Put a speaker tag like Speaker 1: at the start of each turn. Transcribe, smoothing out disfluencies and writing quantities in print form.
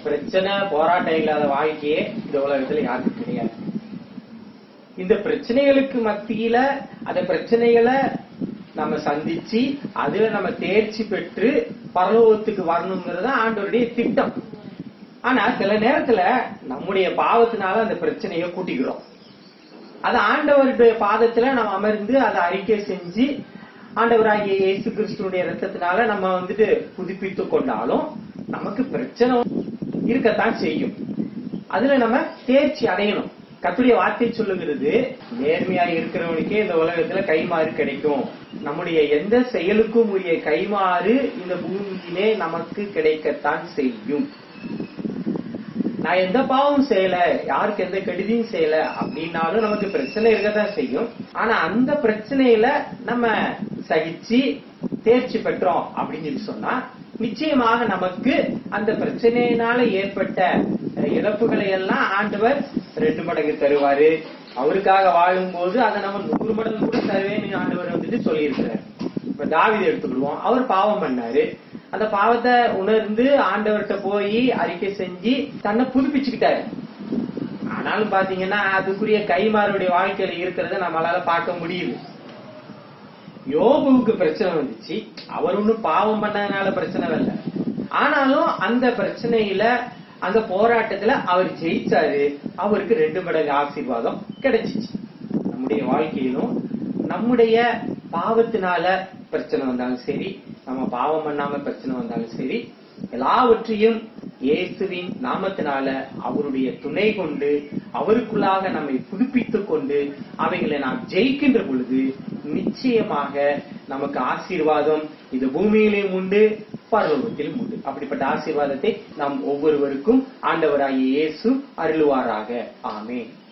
Speaker 1: பிரச்சனை போராட்டம் இல்லாத வாழ்க்கையே இந்த உலகத்துல யாருக்கும் கிடையாது. இந்த பிரச்சனைகளுக்கு மத்தியில அந்த பிரச்சனைகளை நம்ம சந்திச்சு அதுல நம்ம தேர்ச்சி பெற்று பரலோகத்துக்கு வரணுங்கிறது ஆண்டவருடைய திட்டம். ஆனா சில நேரத்துல நம்முடைய பாவத்தினால அந்த பிரச்சனையை கூட்டிக்கிறோம். அது ஆண்டவருடைய பாதத்துல நம்ம அமர்ந்து அதை அறிக்கை செஞ்சு ஆண்டவராகிய இயேசு கிறிஸ்துடைய ரத்தத்தினால நம்ம புதுப்பித்து கொண்டாலும் நமக்கு பிரச்சனை இருக்கத்தான் செய்யும். அதுல நம்ம தேர்ச்சி அடையணும். கர்த்தருடைய வார்த்தை சொல்லுகிறது, நேர்மையா இருக்கிறவனுக்கே இந்த உலகத்துல கைமாறு கிடைக்கும். நம்முடைய எந்த செயலுக்கும் உரிய கைமாறு இந்த பூமியிலே நமக்கு கிடைக்கத்தான் செய்யும். நான் எந்த பாவம் செய்யல, யாருக்கு எந்த கெடுதியும் செய்யல அப்படின்னாலும் நமக்கு பிரச்சனை இருக்கத்தான் செய்யும். ஆனா அந்த பிரச்சனையில நம்ம சகிச்சு தேர்ச்சி பெற்றோம் அப்படின்னு சொன்னா நிச்சயமாக நமக்கு அந்த பிரச்சனையினால ஏற்பட்ட இழப்புகளை எல்லாம் ஆண்டவர் 2 மடங்கு தருவாரு. அவருக்காக வாழும் போது அதை நம்ம 100 மடங்கு கூட தருவேன்னு ஆண்டவர் சொல்லியிருக்கிறார். இப்ப தாவீதை எடுத்துக்கிடுவோம். அவர் பாவம் பண்ணாரு. அந்த பாவத்தை உணர்ந்து ஆண்டவர்கிட்ட போய் அறிக்கை செஞ்சு தன்னை புதுப்பிச்சுக்கிட்டாரு. ஆனாலும் பாத்தீங்கன்னா அதுக்குரிய கைமாறுடைய வாழ்க்கையில இருக்கிறத நம்மளால பார்க்க முடியுது. யோபுவுக்கு பிரச்சனை வந்துச்சு. அவர் ஒன்னும் பாவம் பண்ணதுனால பிரச்சனை வரல. ஆனாலும் அந்த பிரச்சனையில அந்த போராட்டத்துல அவர் ஜெயிச்சாரு. அவருக்கு 2 மடங்கு ஆசீர்வாதம் கிடைச்சிச்சு. நம்முடைய வாழ்க்கையிலும் நம்முடைய பாவத்தினால பிரச்சனை வந்தாலும் சரி, நம்ம பாவம் பண்ணாம பிரச்சனை வந்தாலும் சரி, எல்லாவற்றையும் இயேசுவின் நாமத்தினால அவருடைய துணை கொண்டு அவருக்குள்ளாக நம்மை புதுப்பித்துக் கொண்டு அவைகளை நாம் ஜெயிக்கின்ற பொழுது நிச்சயமாக நமக்கு ஆசீர்வாதம் இந்த பூமியிலும் உண்டு, பரலோகத்திலும் உண்டு. அப்படிப்பட்ட ஆசீர்வாதத்தை நாம் ஒவ்வொருவருக்கும் ஆண்டவராகிய இயேசு அருளுவாராக. ஆமென்.